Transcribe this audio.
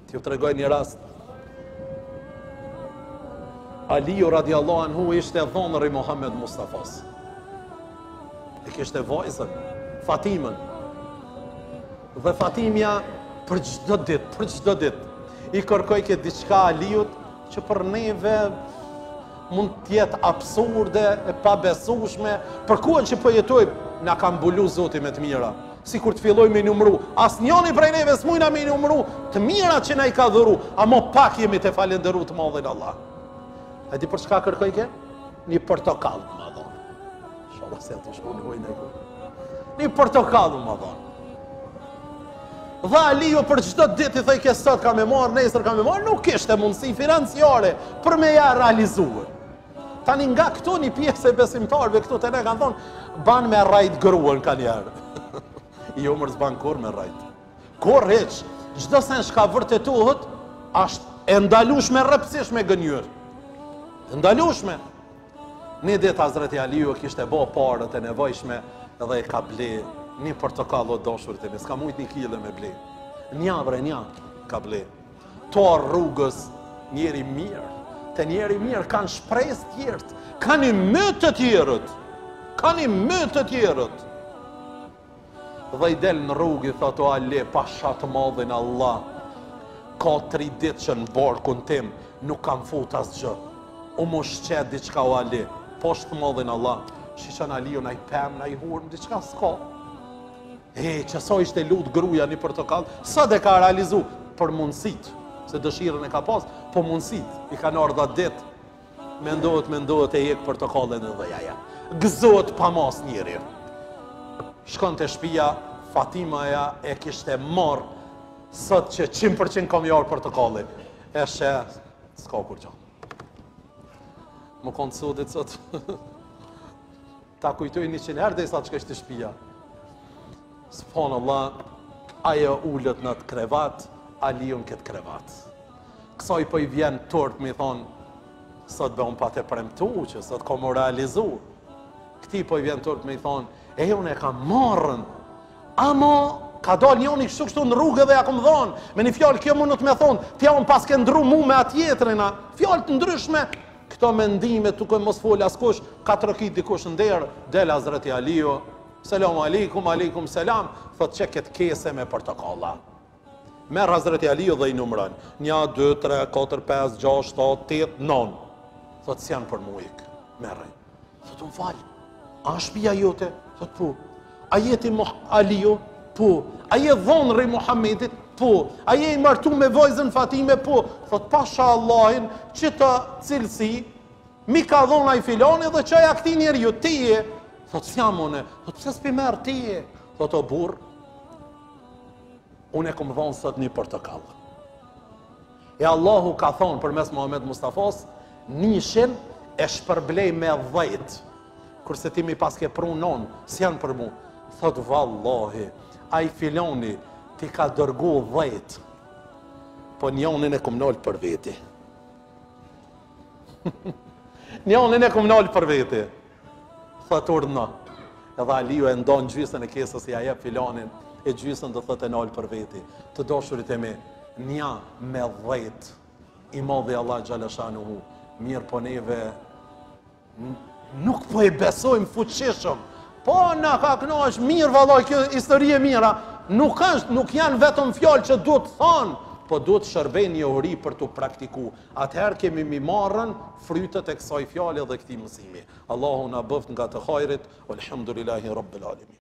T'ju tregoj një rast. Aliu radiallahu anhu ishte dhonëri Muhammed Mustafas. E kishte vajzën, Fatimën. Dhe Fatimja për çdo ditë, i kërkoj këtë diçka Aliut që për neve mund t'jetë absurde, e pabesueshme, për kuën që po jetoj, na ka mbulu Zoti me të mira. Si kur të filloj me numru, as njoni prej neve s'mujna me numru të mira që na i ka dhuru, amo pak jemi të falenderu të madhin Allah. E di për çka kërkoj ke? Një portokall më dhonë. Shola se të shku në hojnë e ku. Një portokall më dhonë. Dhe Aliu për çdo ditë i thej ke sot ka me marrë, nesër ka me marrë, nuk ishte mundësi financiare për me ja realizuar. Tani nga këtu një pjesë e besimtarëve këtu të ne kanë thonë, ban me rajt gruën ka njerë. Jo mërë zban kur me rajt. Kur heq, gjdo sen shka vërtetuhet, ashtë e ndalushme rëpsishme gënjër. Ndalushme. Një ditë Hazreti Aliu kishte bo parët e nevojshme edhe e ka ble një portokall o doshurit e një, s'ka mujt një kile me ble. Nja bre nja ka ble. Tor rrugës njeri mirë, të njeri mirë kanë shprejs tjertë, kanë i mëtë të tjerët, kanë i mëtë të tjerët. Dhe i del në rrugë, i thot o Ale, pasha të madhin Allah, ka 3 ditë që në barkun tim nuk kam fut asgjë. U mu shqet diçka o Ale, poshtë të madhin Allah, shishën Aliu na i pem, na i hurëm, diçka s'ka. Që sa ishte lut gruja një portokall, sa dhe ka realizu për mundësit, se dëshirën e ka pas, po mundësit, i ka nërë dhe ditë, mendohet e jek portokallin edhe jaja. Gëzohet pa mas njëri. Shkon të shpia, Fatimaja e kishte marrë sot që 100% kam jarë portokallin. E shë, s'ka kur gjo. Më konë të sotit sot, ta kujtoj 100 herë dhe i sa që kështë të shpia. Subhanallah, ajo ullët në të krevat, Aliun këtë krevat. Kësaj po i vjen tort mi thonë, sot be unë pa të premtu, që sot ka më realizu. Këti po i vjen tort mi thonë, e unë e ka marrën, ama ka dal njoni kështu në rrugë dhe ja kom dhonë, me një fjallë kjo mundët me thonë, tja unë pas ke ndru mu me atjetrina, fjallë të ndryshme, këto mendime të këmë mos folë askush, 4 rëkit dikush ndërë, del Hazreti Aliu, selam aleikum, aleikum selam, thot që këtë kese me portokalla. Merë Hazreti Aliu dhe i numran, 1, 2, 3, 4, 5, 6, 7, 8, 9. Thot si janë për mujik, merë. Thot unë falë, a shpia jote? Thot po. A jeti Aliu? Po. A je dhonëri Muhammedit? Po. A je i martu me vojzën Fatime? Po. Thot pasha Allahin që të cilësi, mi ka dhona i filoni dhe që aja këti njerë ju tije. Thot s'jam une. Thot pëse s'pi merë tije? Thot o burë, unë e kom dhonë sot një portokall. E Allahu ka thonë për mes Muhammed Mustafas, nishin e shpërblej me 10. Kurse ti mi pas ke pru non, s'janë për mu. Thot vallahi, a i filoni ti ka dërgu 10, po njonin e kom nalë për veti. Njonin e kom nalë për veti. Thot urna. Edhe Aliu e ndonë gjysën e kesës i ajep filonin, e gjysën dhe thët e nalë për veti. Të doshurit e me, nja me 10, i modhi Allah Gjaleshanuhu, mirë po neve, nuk po e besojmë fuqishëm, po na ka kënaqë, mirë vallaj, kjo histori e mira, nuk janë vetëm fjalë që duhet thonë, po duhet shërbej një uri për të praktiku. Atëherë kemi mi marrën frytet e kësaj fjale dhe këtij mësimi. Allahu na bëft nga të hajrit, walhamdulillahi rabbil alamin.